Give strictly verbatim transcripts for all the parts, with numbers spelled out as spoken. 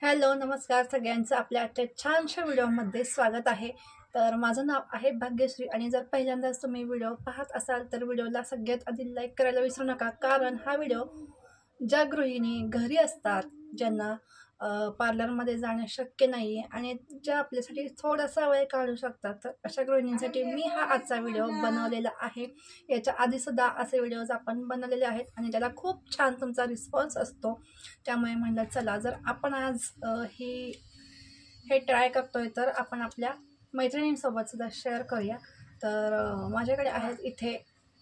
Hello, नमस्कार सगळ्यांचं आपल्या आजच्या छानशा व्हिडिओमध्ये स्वागत आहे. तर माझं नाव आहे भाग्यश्री आणि जर पहिल्यांदाच तुम्ही व्हिडिओ पाहत असाल तर व्हिडिओला सगळ्यात आधी लाईक करायला विसरू नका, कारण हा व्हिडिओ ज्या गृहिणी घरी असतात, ज्यांना पार्लरमध्ये जाणं शक्य नाही आहे आणि ज्या आपल्यासाठी थोडासा वेळ काढू शकतात, तर अशा गृहिणींसाठी मी हा आजचा व्हिडिओ बनवलेला आहे. याच्या आधीसुद्धा असे व्हिडिओज आपण बनवलेले आहेत आणि त्याला खूप छान तुमचा रिस्पॉन्स असतो. त्यामुळे म्हणलं चला, जर आपण आज ही हे ट्राय करतोय तर आपण आपल्या मैत्रिणींसोबत सुद्धा शेअर करूया. तर माझ्याकडे आहेत इथे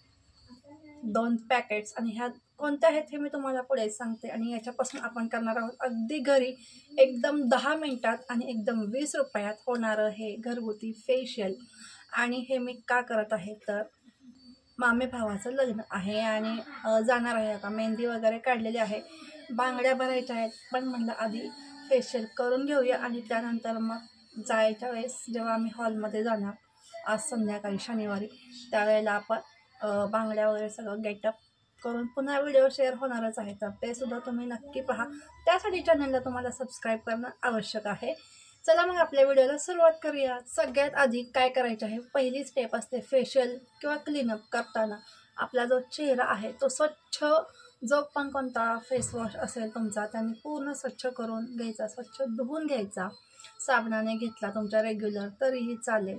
दोन पॅकेट्स आणि ह्या कोणत्या आहेत हे मी तुम्हाला पुढे सांगते. आणि याच्यापासून आपण करणार आहोत अगदी घरी एकदम दहा मिनिटात आणि एकदम वीस रुपयात होणारं हे घरगुती फेशियल. आणि हे मी का करत आहे तर मामे भावाचं लग्न आहे आणि जाणार आहे. आता मेहंदी वगैरे काढलेली आहे, बांगड्या भरायच्या आहेत, पण म्हणलं आधी फेशियल करून घेऊया आणि त्यानंतर मग जायच्या वेळेस जेव्हा आम्ही हॉलमध्ये जाणार आज संध्याकाळी शनिवारी, त्यावेळेला आपण बांगड्या वगैरे सगळं गेटअप करून पुन्हा व्हिडिओ शेअर होणारच आहे. तर ते सुद्धा तुम्ही नक्की पहा. त्यासाठी चॅनलला तुम्हाला सबस्क्राईब करणं आवश्यक आहे. चला मग आपल्या व्हिडिओला सुरुवात करूया. सगळ्यात आधी काय करायचं आहे, पहिली स्टेप असते फेशियल किंवा क्लीनअप करताना आपला जो चेहरा आहे तो स्वच्छ, जो पण कोणता फेसवॉश असेल तुमचा त्यांनी पूर्ण स्वच्छ करून घ्यायचा, स्वच्छ धुवून घ्यायचा. साबणाने घेतला तुमच्या रेग्युलर तरीही चालेल.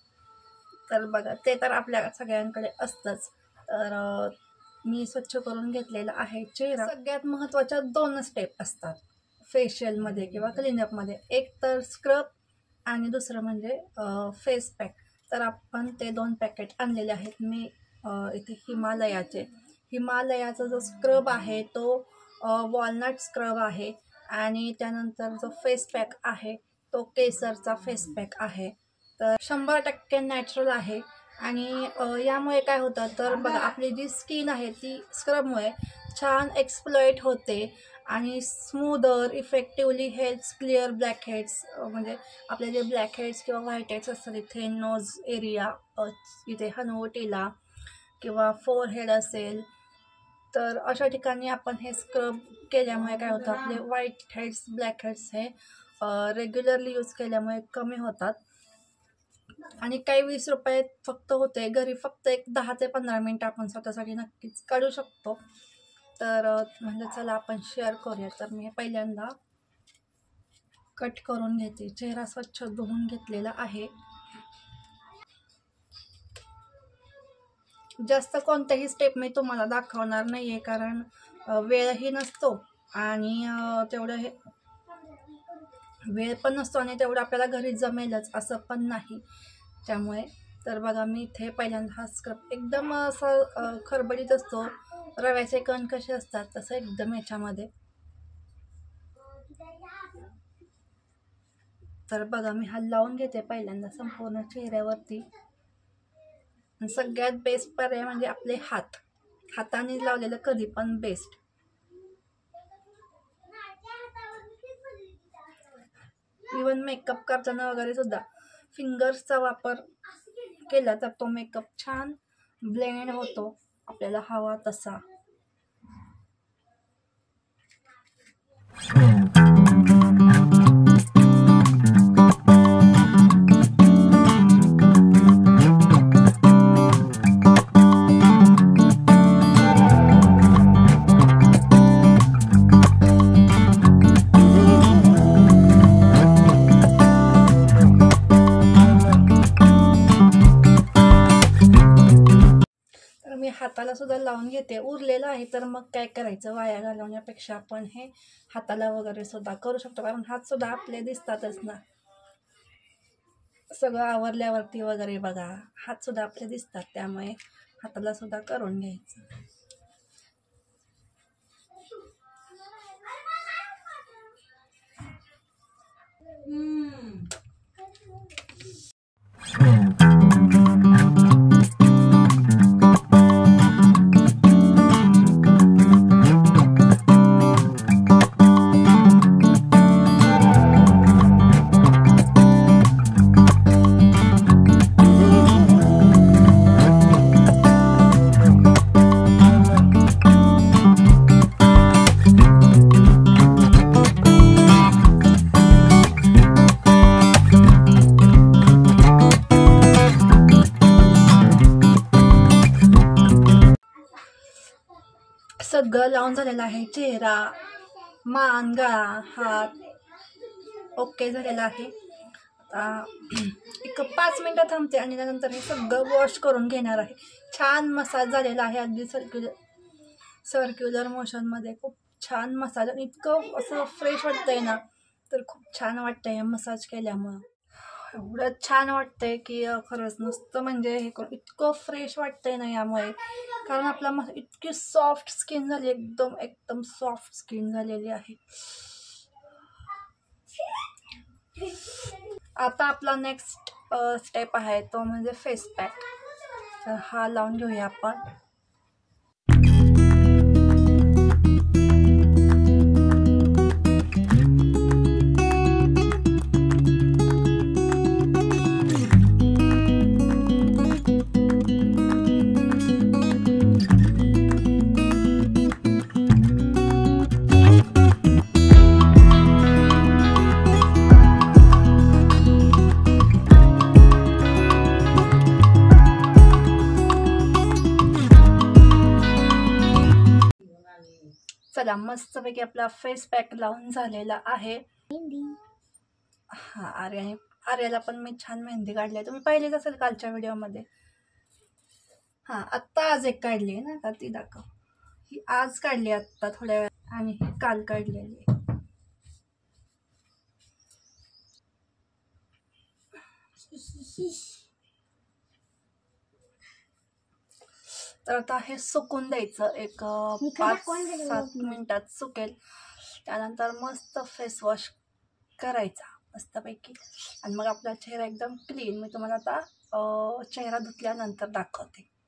तर बघा, ते तर आपल्या सगळ्यांकडे असतंच. तर मी स्वच्छ करून घेतलेला आहे चेहरा. सगळ्यात महत्त्वाच्या दोन स्टेप असतात फेशियलमध्ये किंवा क्लीनअपमध्ये, एक तर स्क्रब आणि दुसरं म्हणजे फेस पॅक. तर आपण ते दोन पॅकेट आणलेले आहेत मी इथे हिमालयाचे. हिमालयाचा जो स्क्रब आहे तो वॉलनट स्क्रब आहे आणि त्यानंतर जो फेस पॅक आहे तो केसरचा फेस पॅक आहे. तर शंभर टक्के नॅचरल आहे. आणि यामुळे काय होतं तर बघा, आपली जी स्किन आहे ती स्क्रबमुळे छान एक्सप्लोएट होते आणि smoother effectively helps clear blackheads. म्हणजे आपले जे ब्लॅक हेड्स किंवा व्हाईट हेड्स असतात इथे नोज एरिया, इथे हनुवटीला किंवा फोरहेड असेल, तर अशा ठिकाणी आपण हे स्क्रब केल्यामुळे काय होतं, आपले व्हाईट हेड्स ब्लॅक हेड्स हे रेग्युलरली यूज केल्यामुळे कमी होतात. आणि काही वीस रुपये फक्त होते. घरी फक्त एक दहा ते पंधरा मिनटं आपण स्वतःसाठी नक्कीच काढू शकतो. तर म्हणजे चला आपण शेअर करूया. तर मी पहिल्यांदा कट करून घेते. चेहरा स्वच्छ धुवून घेतलेला आहे. जास्त कोणत्याही स्टेप मी तुम्हाला दाखवणार नाही आहे, कारण वेळही नसतो आणि तेवढं हे वेळ पण नसतो आणि तेवढं आपल्याला घरी जमेलच असं पण नाही. त्यामुळे तर बघा, मी इथे पहिल्यांदा हा स्क्रब एकदम असं खरबडीत असतो, रव्याचे कण कसे असतात तसं एकदम याच्यामध्ये. तर बघा, मी हा लावून घेते पहिल्यांदा संपूर्ण चेहऱ्यावरती. सगळ्यात बेस्ट पर्याय म्हणजे आपले हात, हाताने लावलेलं कधी पण बेस्ट. इवन मेकअप करताना वगैरे सुद्धा फिंगर्सचा वापर केला तर तो मेकअप छान ब्लेंड होतो आपल्याला हवा तसा. हाताला सुद्धा लावून घेते. उरलेलं आहे तर मग काय करायचं, वाया घालवण्यापेक्षा आपण हे हाताला वगैरे सुद्धा करू शकतो, कारण हात सुद्धा आपले दिसतातच ना. सगळं आवरल्यावरती वगैरे बघा हात सुद्धा आपले दिसतात, त्यामुळे हाताला सुद्धा करून घ्यायचं. सगळं लावून झालेलं आहे. चेहरा, मान, गळा, हात ओके झालेला आहे. आता एक पाच मिनटं थांबते आणि त्यानंतर हे सगळं वॉश करून घेणार आहे. छान मसाज झालेला आहे, अगदी सर्क्युलर सर्क्युलर मोशनमध्ये खूप छान मसाज. आणि इतकं असं फ्रेश वाटतंय ना, तर खूप छान वाटतंय मसाज केल्यामुळं. एवढं छान वाटतंय की खरंच नुसतं म्हणजे हे करून इतकं फ्रेश वाटतंय ना यामुळे. कारण आपला मस इतकी सॉफ्ट स्किन झाली, एकदम एकदम सॉफ्ट स्किन झालेली आहे. आता आपला नेक्स्ट स्टेप आहे तो म्हणजे फेस पॅक. तर हा लावून घेऊया आपण. चला, मस्तपैकी आपला फेस पॅक लावून झालेला आहे. हा, आर्याने आर्याला पण मी छान मेहंदी काढली आहे, तुम्ही पाहिलीच असेल कालच्या व्हिडिओमध्ये. हा, आत्ता आज एक काढली आहे ना, आता ती दाखव. ही आज काढली आत्ता थोड्या वेळा, आणि ही काल काढलेली. तर आता हे सुकून द्यायचं, एक पाच सात मिनिटात सुकेल. त्यानंतर मस्त फेस वॉश करायचा मस्तपैकी, आणि मग आपला चेहरा एकदम क्लीन. मी तुम्हाला आता चेहरा धुतल्यानंतर दाखवते.